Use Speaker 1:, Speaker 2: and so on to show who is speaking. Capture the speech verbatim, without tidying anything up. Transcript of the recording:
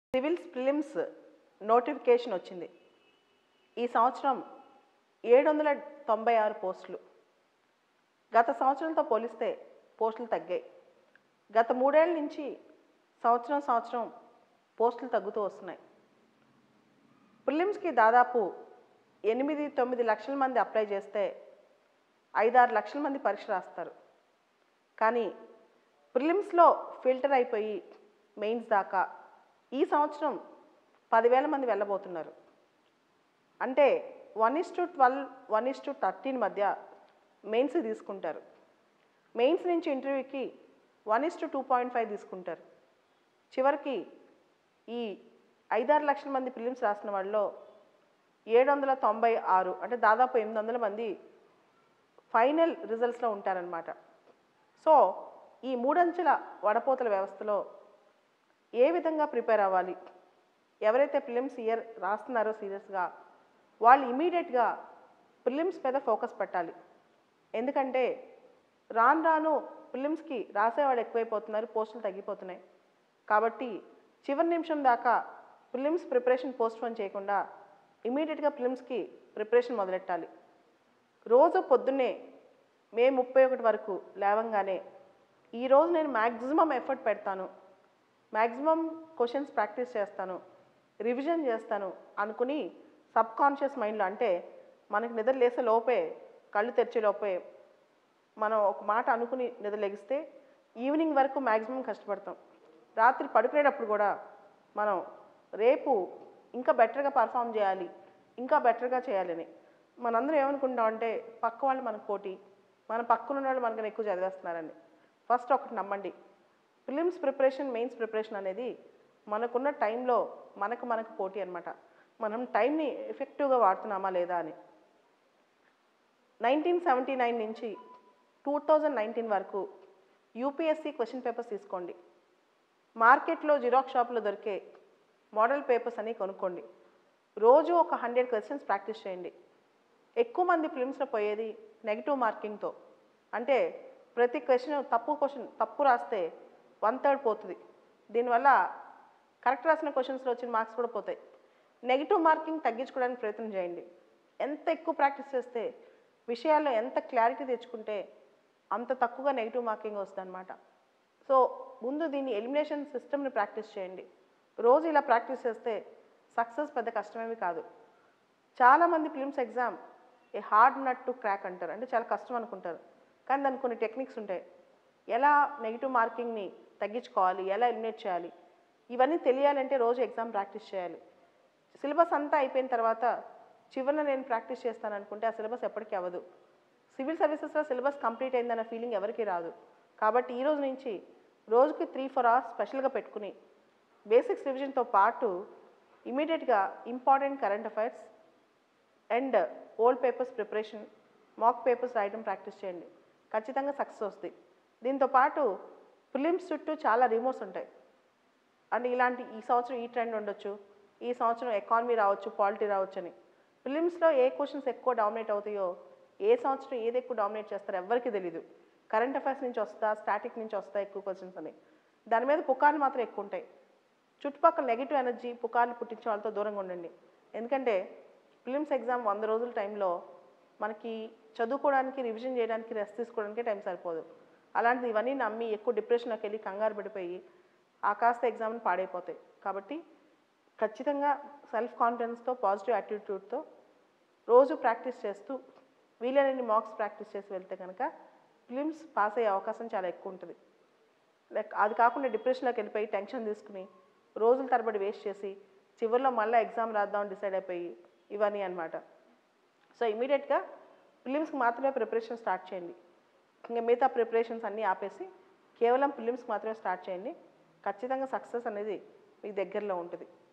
Speaker 1: Civils prelims notification వచ్చింది. ఈ సంవత్సరం ఏడు వందల తొంభై ఆరు పోస్టులు. గత సంవత్సరంతో పోలిస్తే పోస్టులు తగ్గాయి. గత మూడేళ్ల నుంచి సంవత్సరం సంవత్సరం పోస్టులు తగ్గుతూ వస్తున్నాయి. ప్రిలిమ్స్కి దాదాపు ఎనిమిది తొమ్మిది లక్షల మంది అప్లై చేస్తే ఐదారు లక్షల మంది పరీక్ష రాస్తారు. కానీ ప్రిలిమ్స్లో ఫిల్టర్ అయిపోయి మెయిన్స్ దాకా ఈ సంవత్సరం పదివేల మంది వెళ్ళబోతున్నారు. అంటే one is to twelve one is to thirteen మధ్య మెయిన్స్ తీసుకుంటారు. మెయిన్స్ నుంచి ఇంటర్వ్యూకి one is to two point five తీసుకుంటారు. చివరికి ఈ ఐదారు లక్షల మంది ప్రిలిమ్స్ రాసిన వాళ్ళలో ఏడు వందల తొంభై ఆరు అంటే దాదాపు ఎనిమిది వందల మంది ఫైనల్ రిజల్ట్స్లో ఉంటారనమాట. సో ఈ మూడంచెల వడపోతల వ్యవస్థలో ఏ విధంగా ప్రిపేర్ అవ్వాలి, ఎవరైతే ప్రిలిమ్స్ ఇయర్ రాస్తున్నారో సీరియస్గా వాళ్ళు ఇమీడియట్గా ప్రిలిమ్స్ మీద ఫోకస్ పెట్టాలి. ఎందుకంటే రాను రాను ప్రిలిమ్స్కి రాసేవాళ్ళు ఎక్కువైపోతున్నారు, పోస్టులు తగ్గిపోతున్నాయి. కాబట్టి చివరి నిమిషం దాకా ప్రిలిమ్స్ ప్రిపరేషన్ పోస్ట్ పోన్ చేయకుండా ఇమీడియట్గా ప్రిలిమ్స్కి ప్రిపరేషన్ మొదలెట్టాలి. రోజు పొద్దున్నే మే ముప్పై ఒకటి వరకు లేవంగానే ఈరోజు నేను మ్యాక్సిమం ఎఫర్ట్ పెడతాను, మ్యాక్సిమం క్వశ్చన్స్ ప్రాక్టీస్ చేస్తాను, రివిజన్ చేస్తాను అనుకుని సబ్ కాన్షియస్ మైండ్లో, అంటే మనకి నిద్ర లేసే లోపే కళ్ళు తెరిచే లోపే మనం ఒక మాట అనుకుని నిద్ర లెగిస్తే ఈవినింగ్ వరకు మ్యాక్సిమం కష్టపడతాం. రాత్రి పడుకునేటప్పుడు కూడా మనం రేపు ఇంకా బెటర్గా పర్ఫామ్ చేయాలి, ఇంకా బెటర్గా చేయాలని మనందరం ఏమనుకుంటాం అంటే పక్క వాళ్ళు మనకు పోటీ, మన పక్కన ఉన్న వాళ్ళు మనకన్నా ఎక్కువ చదివేస్తున్నారని. ఫస్ట్ ఒకటి నమ్మండి, ప్రిలిమ్స్ ప్రిపరేషన్ మెయిన్స్ ప్రిపరేషన్ అనేది మనకున్న టైంలో మనకు మనకు పోటీ అనమాట. మనం టైంని ఎఫెక్టివ్గా వాడుతున్నామా లేదా అని. నైన్టీన్ సెవెంటీ నైన్ నుంచి టూ థౌజండ్ నైన్టీన్ వరకు యూపీఎస్సీ క్వశ్చన్ పేపర్స్ తీసుకోండి. మార్కెట్లో జిరాక్స్ షాప్లో దొరికే మోడల్ పేపర్స్ అని కొనుక్కోండి. రోజు ఒక హండ్రెడ్ క్వశ్చన్స్ ప్రాక్టీస్ చేయండి. ఎక్కువ మంది ప్రిలిమ్స్లో పోయేది నెగిటివ్ మార్కింగ్తో. అంటే ప్రతి క్వశ్చన్ తప్పు క్వశ్చన్ తప్పు రాస్తే వన్ థర్డ్ పోతుంది. దీనివల్ల కరెక్ట్ రాసిన క్వశ్చన్స్లో వచ్చిన మార్క్స్ కూడా పోతాయి. నెగిటివ్ మార్కింగ్ తగ్గించుకోవడానికి ప్రయత్నం చేయండి. ఎంత ఎక్కువ ప్రాక్టీస్ చేస్తే, విషయాల్లో ఎంత క్లారిటీ తెచ్చుకుంటే అంత తక్కువగా నెగిటివ్ మార్కింగ్ వస్తుంది అనమాట. సో ముందు దీన్ని ఎలిమినేషన్ సిస్టమ్ని ప్రాక్టీస్ చేయండి. రోజు ఇలా ప్రాక్టీస్ చేస్తే సక్సెస్ పెద్ద కష్టమేమి కాదు. చాలామంది prelims exam a hard nut to crack అంటారు, అంటే చాలా కష్టం అనుకుంటారు. కానీ దానికి కొన్ని టెక్నిక్స్ ఉంటాయి. ఎలా నెగిటివ్ మార్కింగ్ని తగ్గించుకోవాలి, ఎలా ఎలిమినేట్ చేయాలి, ఇవన్నీ తెలియాలంటే రోజు ఎగ్జామ్ ప్రాక్టీస్ చేయాలి. సిలబస్ అంతా అయిపోయిన తర్వాత చివరిన నేను ప్రాక్టీస్ చేస్తాను అనుకుంటే ఆ సిలబస్ ఎప్పటికీ అవ్వదు. సివిల్ సర్వీసెస్లో సిలబస్ కంప్లీట్ అయిందన్న ఫీలింగ్ ఎవరికి రాదు. కాబట్టి ఈ రోజు నుంచి రోజుకి త్రీ ఫోర్ అవర్స్ స్పెషల్గా పెట్టుకుని బేసిక్స్ రివిజన్తో పాటు ఇమీడియట్గా important current affairs and old papers preparation, mock papers రాయడం ప్రాక్టీస్ చేయండి. ఖచ్చితంగా సక్సెస్ వస్తుంది. దీంతో పాటు ప్రిలిమ్స్ చుట్టూ చాలా రిమోట్స్ ఉంటాయి. అంటే ఇలాంటి ఈ సంవత్సరం ఈ ట్రెండ్ ఉండొచ్చు, ఈ సంవత్సరం ఎకానమీ రావచ్చు, పాలిటీ రావచ్చు అని. ప్రిలిమ్స్లో ఏ క్వశ్చన్స్ ఎక్కువ డామినేట్ అవుతాయో, ఏ సంవత్సరం ఏది ఎక్కువ డామినేట్ చేస్తారో ఎవరికి తెలీదు. కరెంట్ అఫైర్స్ నుంచి వస్తా, స్టాటిక్ నుంచి వస్తా ఎక్కువ క్వశ్చన్స్ అని. దాని మీద పుకార్లు మాత్రం ఎక్కువ ఉంటాయి. చుట్టుపక్కల నెగిటివ్ ఎనర్జీ పుకార్లు పుట్టించే వాళ్ళతో దూరంగా ఉండండి. ఎందుకంటే ప్రిలిమ్స్ ఎగ్జామ్ వంద రోజుల టైంలో మనకి చదువుకోవడానికి, రివిజన్ చేయడానికి, రెస్ట్ తీసుకోవడానికి టైం సరిపోదు. అలాంటిది ఇవన్నీ నమ్మి ఎక్కువ డిప్రెషన్లోకి వెళ్ళి కంగారు పడిపోయి ఆ కాస్త ఎగ్జామ్ని పాడైపోతాయి. కాబట్టి ఖచ్చితంగా సెల్ఫ్ కాన్ఫిడెన్స్తో, పాజిటివ్ యాటిట్యూడ్తో రోజు ప్రాక్టీస్ చేస్తూ వీలైనన్ని మార్క్స్ ప్రాక్టీస్ చేసి వెళ్తే కనుక ప్రిలిమ్స్ పాస్ అయ్యే అవకాశం చాలా ఎక్కువ ఉంటుంది. లైక్ అది కాకుండా డిప్రెషన్లోకి వెళ్ళిపోయి టెన్షన్ తీసుకుని రోజుల తరబడి వేస్ట్ చేసి చివరిలో మళ్ళీ ఎగ్జామ్ రాద్దామని డిసైడ్ అయిపోయి ఇవన్నీ అనమాట. సో ఇమీడియట్గా ప్రిలిమ్స్కి మాత్రమే ప్రిపరేషన్ స్టార్ట్ చేయండి. ఇంకా మిగతా ప్రిపరేషన్స్ అన్నీ ఆపేసి కేవలం ప్రిలిమ్స్కి మాత్రమే స్టార్ట్ చేయండి. ఖచ్చితంగా సక్సెస్ అనేది మీ దగ్గరలో ఉంటుంది.